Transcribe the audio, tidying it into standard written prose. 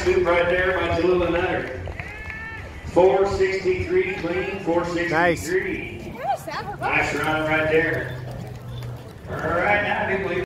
scoop right there by Tallulah Nutter. 463 clean, 463. Nice. Nice run right there. All right, now,